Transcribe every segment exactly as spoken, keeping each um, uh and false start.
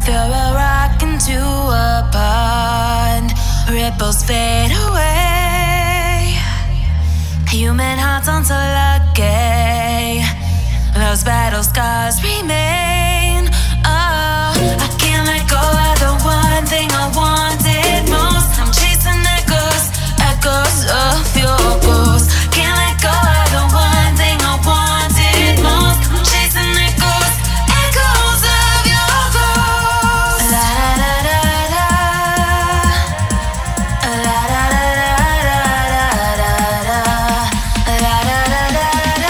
Throw a rock into a pond, ripples fade away. Human hearts aren't so lucky, those battle scars remain. Oh, I can't let go of the one thing I wanted most. I'm chasing echoes, echoes of your ghost. Can't let go of the one thing I wanted most. I'm chasing echoes, echoes of your ghost. La da da da da, la da da da da da, la da da da da.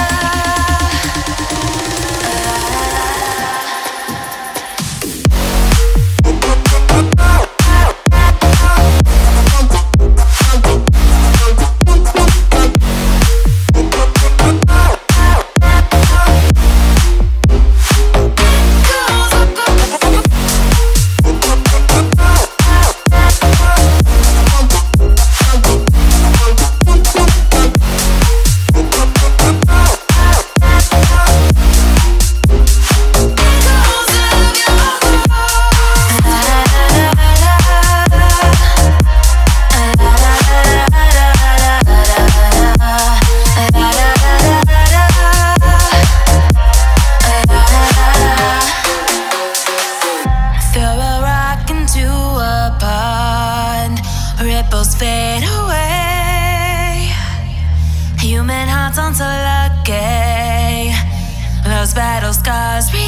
Ripples fade away. Human hearts aren't so lucky, those battle scars remain.